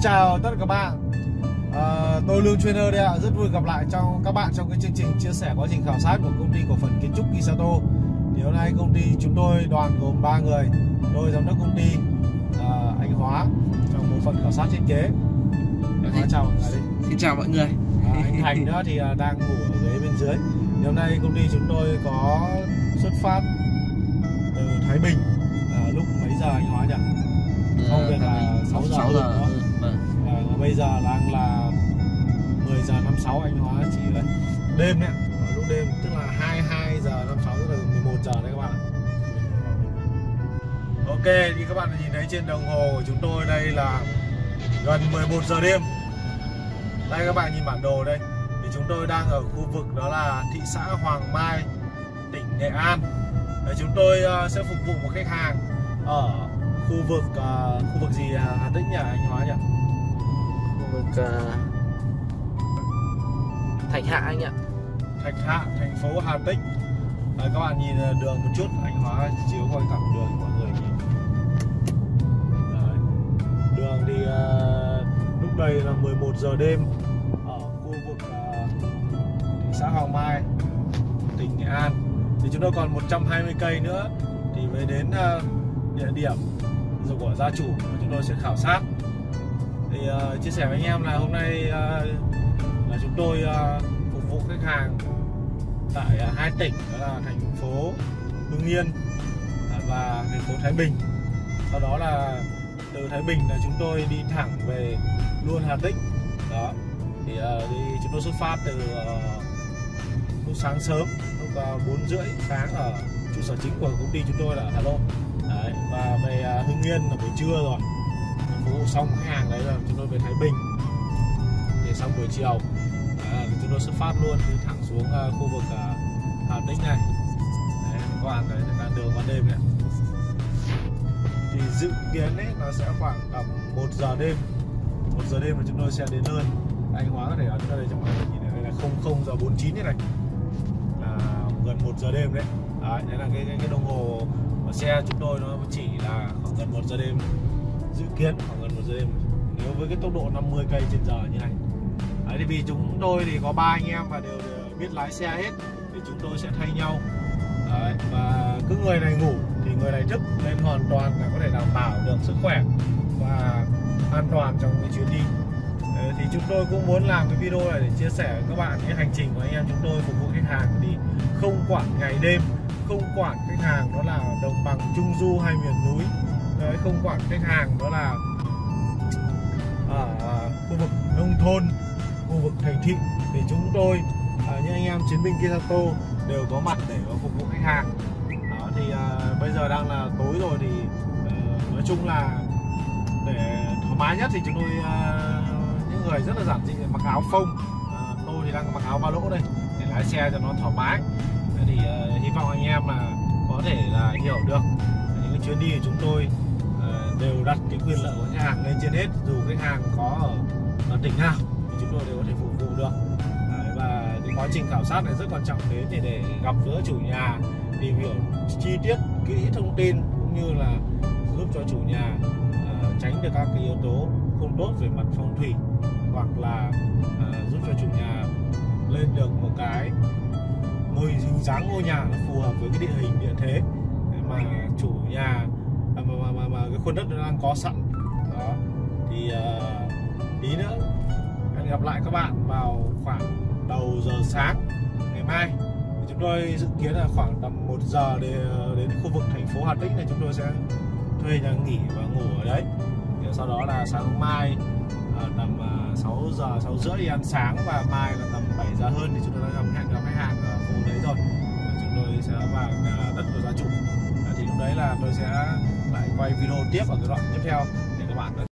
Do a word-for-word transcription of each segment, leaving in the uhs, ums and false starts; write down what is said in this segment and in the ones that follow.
chào tất cả các bạn. à, Tôi Lương Trainer đây ạ. Rất vui gặp lại trong các bạn trong cái chương trình chia sẻ quá trình khảo sát của công ty cổ phần kiến trúc Kisato. Thì hôm nay công ty chúng tôi đoàn gồm ba người. Tôi giám đốc công ty, à, anh Hóa trong bộ phận khảo sát thiết kế. Anh Hóa chào mọi người đi. Xin chào mọi người. à, Anh Thành nữa thì đang ngủ ở ghế bên dưới. Thì hôm nay công ty chúng tôi có xuất phát từ Thái Bình. à, Lúc mấy giờ anh Hóa nhỉ? Không, việc là sáu giờ. sáu giờ. Ừ, vâng. Và bây giờ đang là mười giờ năm mươi sáu, anh Hóa chỉ là đêm đấy, ở lúc đêm tức là hai mươi hai giờ năm mươi sáu, tức là mười một giờ đấy các bạn ạ. Ok, thì các bạn nhìn thấy trên đồng hồ của chúng tôi đây là gần mười một giờ đêm. Đây các bạn nhìn bản đồ đây, thì chúng tôi đang ở khu vực đó là thị xã Hoàng Mai, tỉnh Nghệ An. Để chúng tôi sẽ phục vụ một khách hàng ở khu vực uh, khu vực gì Hà Tĩnh nhỉ anh Hóa nhỉ? Khu vực uh, Thạch Hạ anh ạ. Thạch Hạ, thành phố Hà Tĩnh. Đấy, các bạn nhìn đường một chút, anh Hóa chiếu coi cặp đường cho mọi người nhìn. Đấy. Đường thì uh, lúc đây là mười một giờ đêm ở khu vực uh, thị xã Hoàng Mai, tỉnh Nghệ An. Thì chúng tôi còn một trăm hai mươi cây nữa thì mới đến uh, địa điểm rồi của gia chủ chúng tôi sẽ khảo sát. Thì uh, chia sẻ với anh em là hôm nay uh, là chúng tôi uh, phục vụ khách hàng tại uh, hai tỉnh, đó là thành phố Hưng Yên và thành phố Thái Bình. Sau đó là từ Thái Bình là chúng tôi đi thẳng về luôn Hà Tĩnh. Đó thì uh, đi chúng tôi xuất phát từ uh, lúc sáng sớm, lúc uh, bốn rưỡi sáng ở trụ sở chính của công ty chúng tôi là Hà Nội. Đấy, và về uh, Hưng Yên là buổi trưa rồi, phục vụ xong khách hàng đấy là chúng tôi về Thái Bình để xong buổi chiều. Đấy, chúng tôi xuất phát luôn đi thẳng xuống uh, khu vực uh, Hà Tĩnh này. Đấy, các bạn thấy là đường ban đêm này. Thì dự kiến ấy nó sẽ khoảng tầm một giờ đêm, một giờ đêm là chúng tôi sẽ đến nơi. Anh Hóa có thể ấn ra đây cho mọi người nhìn này, đây là không không giờ bốn mươi chín này này, là gần một giờ đêm đấy. Đấy, đấy là cái cái, cái đồng hồ của xe chúng tôi nó chỉ là khoảng gần một giờ đêm, dự kiến khoảng gần một giờ đêm nếu với cái tốc độ năm mươi cây trên giờ như này. Đấy, thì vì chúng tôi thì có ba anh em và đều, đều biết lái xe hết thì chúng tôi sẽ thay nhau. Đấy, và cứ người này ngủ thì người này thức, nên hoàn toàn là có thể đảm bảo được sức khỏe và an toàn trong cái chuyến đi. Đấy, thì chúng tôi cũng muốn làm cái video này để chia sẻ với các bạn cái hành trình của anh em chúng tôi phục vụ khách hàng, thì không quản ngày đêm, không quản khách hàng đó là đồng bằng trung du hay miền núi. Đấy, không quản khách hàng đó là ở khu vực nông thôn, khu vực thành thị, thì chúng tôi như anh em chiến binh Kisato đều có mặt để phục vụ khách hàng. Đó, thì uh, bây giờ đang là tối rồi thì uh, nói chung là để thoải mái nhất thì chúng tôi uh, những người rất là giản dị mặc áo phông. Uh, tôi thì đang mặc áo ba lỗ đây để lái xe cho nó thoải mái. Thế thì uh, hy vọng anh em là có thể là hiểu được những cái chuyến đi của chúng tôi uh, đều đặt cái quyền lợi của khách hàng lên trên hết, dù khách hàng có ở, ở tỉnh nào thì chúng tôi đều có thể phục vụ được. Đấy, và cái quá trình khảo sát này rất quan trọng, đến thì để gặp gỡ chủ nhà, tìm hiểu chi tiết kỹ thông tin, cũng như là giúp cho chủ nhà uh, tránh được các cái yếu tố không tốt về mặt phong thủy, hoặc là uh, giúp cho chủ nhà lên được một cái ngôi hình dáng ngôi nhà nó phù hợp với cái địa hình địa thế mà chủ nhà mà, mà, mà, mà cái khuôn đất nó đang có sẵn. Đó thì uh, tí nữa hẹn gặp lại các bạn vào khoảng đầu giờ sáng ngày mai. Thì chúng tôi dự kiến là khoảng tầm một giờ để đến khu vực thành phố Hà Tĩnh này, chúng tôi sẽ thuê nhà nghỉ và ngủ ở đấy. Thì sau đó là sáng mai tầm sáu giờ, sáu rưỡi đi ăn sáng, và mai là tầm bảy giờ hơn thì chúng tôi đã hẹn gặp khách hàng ở khu đấy rồi. Và chúng tôi sẽ vào đất của gia chủ. Thì lúc đấy là tôi sẽ lại quay video tiếp ở cái đoạn tiếp theo để các bạn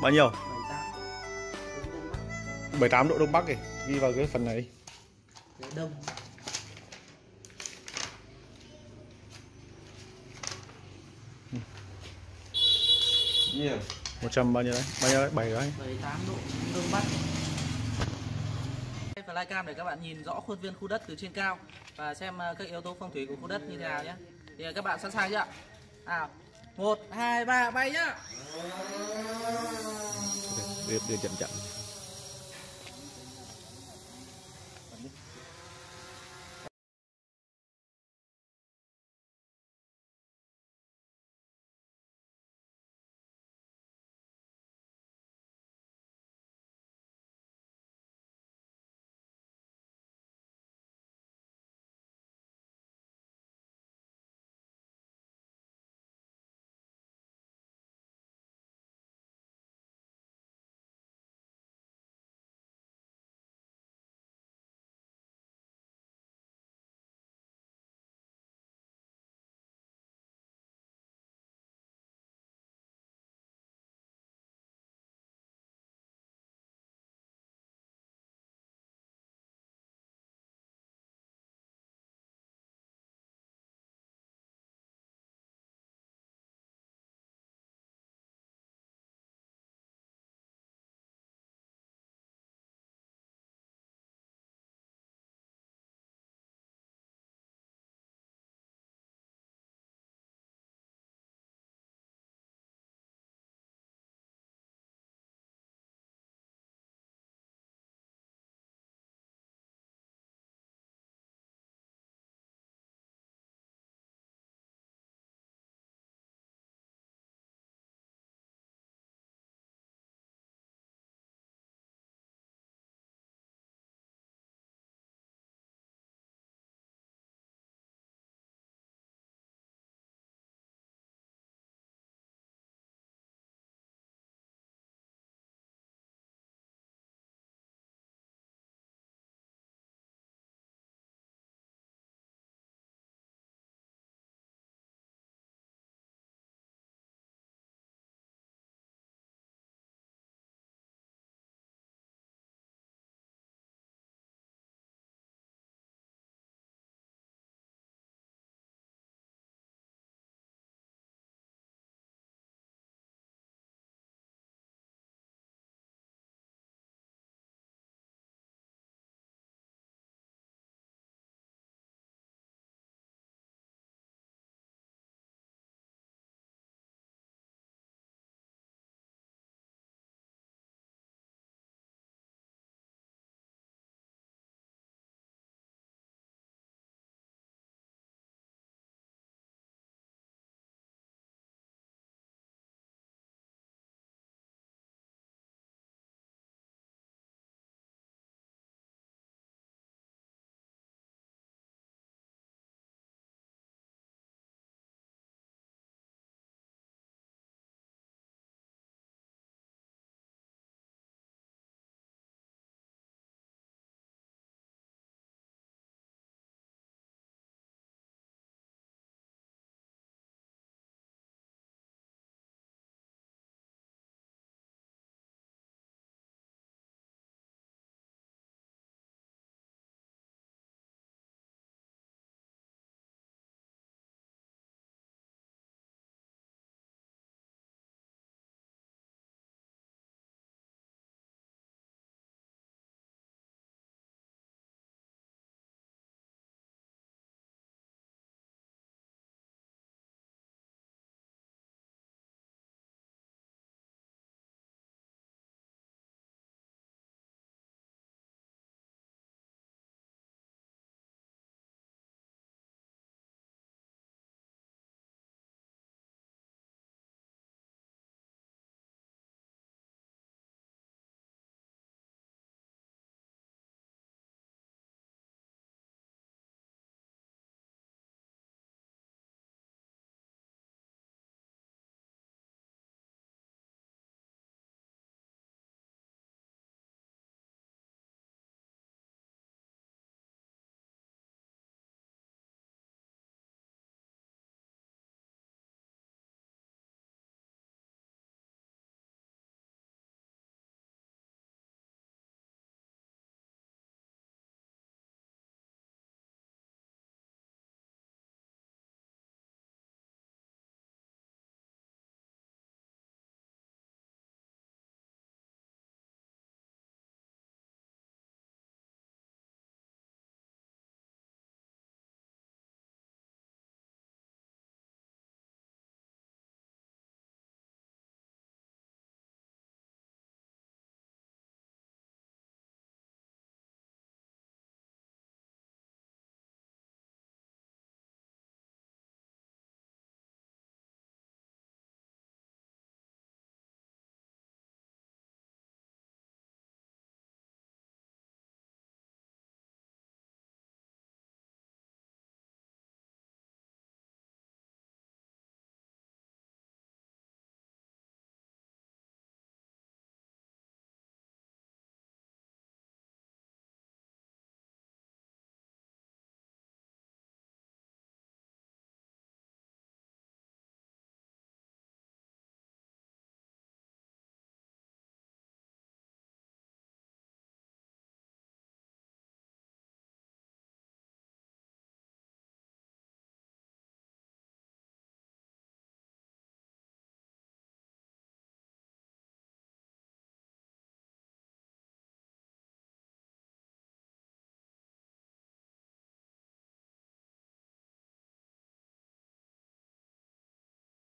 Bao nhiêu? bảy tám. bảy mươi tám độ Đông Bắc kì, ghi vào cái phần này. Đông. Nhiều. một trăm bao nhiêu đấy? Bao nhiêu đấy? bảy đấy. bảy mươi tám độ Đông Bắc. Flycam để các bạn nhìn rõ khuôn viên khu đất từ trên cao và xem các yếu tố phong thủy của khu đất như thế nào nhé. Thì các bạn sẵn sàng chưa? À, một, hai, ba, bay nhá. Đi, đi chậm chậm.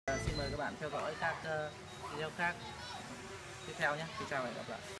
Xin mời các bạn theo dõi các uh, video khác tiếp theo nhé. Xin chào và hẹn gặp lại.